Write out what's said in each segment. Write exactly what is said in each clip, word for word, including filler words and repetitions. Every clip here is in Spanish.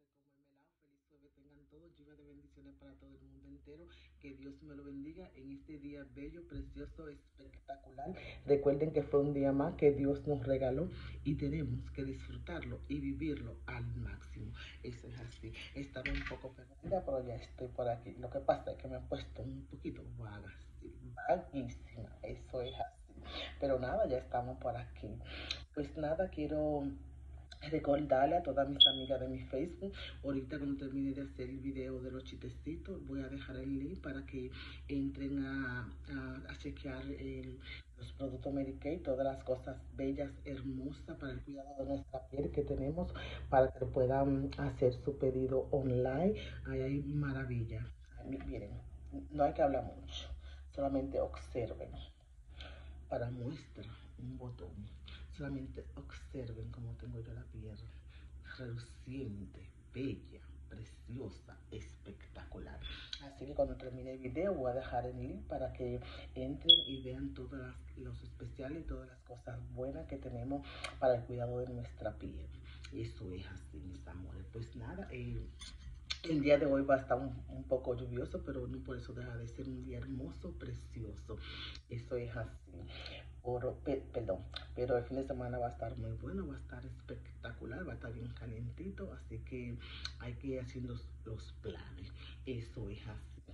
estoy con mermelado. Feliz jueves tengan todos, lluvia de bendiciones para todo el mundo entero. Que Dios me lo bendiga en este día bello, precioso, espectacular. Recuerden que fue un día más que Dios nos regaló y tenemos que disfrutarlo y vivirlo al máximo. Eso es así. Estaba un poco perdida, pero ya estoy por aquí. Lo que pasa es que me he puesto un poquito vaga, sí, vaguísima. Eso es así. Pero nada, ya estamos por aquí. Pues nada, quiero recordarle a todas mis amigas de mi Facebook, ahorita cuando termine de hacer el video de los chistecitos, voy a dejar el link para que entren a, a, a chequear el, los productos Mary Kay, todas las cosas bellas, hermosas para el cuidado de nuestra piel que tenemos, para que puedan hacer su pedido online. Ahí hay maravilla. Miren, no hay que hablar mucho, solamente observen para muestra un botón. Solamente observen cómo tengo yo la piel reluciente, bella, preciosa, espectacular. Así que cuando termine el video voy a dejar el link para que entren y vean todos los especiales y todas las cosas buenas que tenemos para el cuidado de nuestra piel. Eso es así, mis amores. Pues nada, eh, el día de hoy va a estar un, un, poco lluvioso, pero no por eso deja de ser un día hermoso, precioso. Eso es así. Por, pe, perdón, pero el fin de semana va a estar muy bueno, va a estar espectacular, va a estar bien calientito, así que hay que ir haciendo los planes. Eso es así.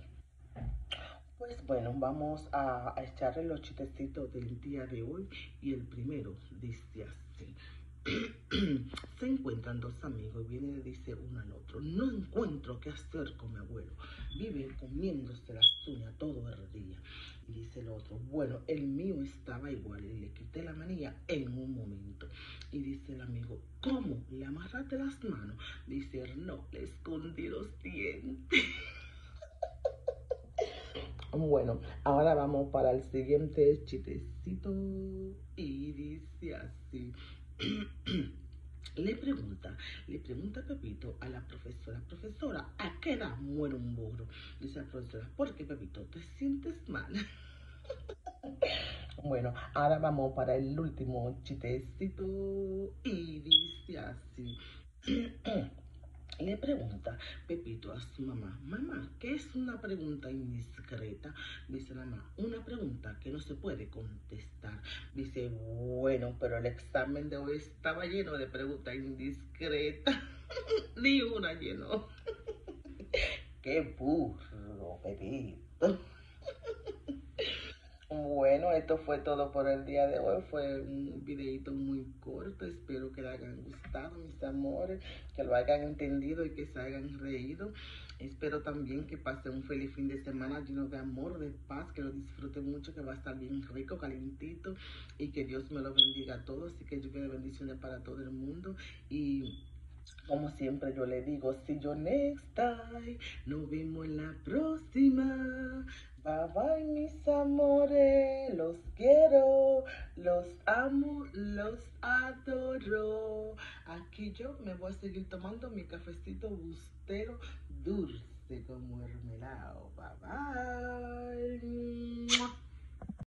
Pues bueno, vamos a, a echarle los chistecitos del día de hoy y el primero dice así. Se encuentran dos amigos y viene y le dice uno al otro: no encuentro qué hacer con mi abuelo, vive comiéndose las uñas todo el día. Y dice el otro: bueno, el mío estaba igual y le quité la manilla en un momento. Y dice el amigo: ¿cómo? ¿Le amarraste las manos? Dice él: no, le escondí los dientes. Bueno, ahora vamos para el siguiente chistecito y dice así. Le pregunta, le pregunta Pepito a la profesora: profesora, ¿a qué edad muere un burro? Dice la profesora: ¿por qué, Pepito? ¿Te sientes mal? Bueno, ahora vamos para el último chistecito y dice así. Le pregunta Pepito a su mamá: mamá, ¿qué es una pregunta indiscreta? Dice la mamá: una pregunta que no se puede contestar. Dice: bueno, pero el examen de hoy estaba lleno de preguntas indiscretas. Ni una llenó. ¡Qué burro, Pepito! Bueno, esto fue todo por el día de hoy. Fue un videito muy corto. Espero que les hayan gustado, mis amores, que lo hayan entendido y que se hayan reído. Espero también que pasen un feliz fin de semana lleno de amor, de paz, que lo disfruten mucho, que va a estar bien rico, calentito, y que Dios me lo bendiga a todos y que lluvia de bendiciones para todo el mundo. Y como siempre yo le digo, see you next time. Nos vemos en la próxima. Bye bye, mis amores. Los quiero, los amo, los adoro. Aquí yo me voy a seguir tomando mi cafecito bustero dulce como mermelado. Bye bye.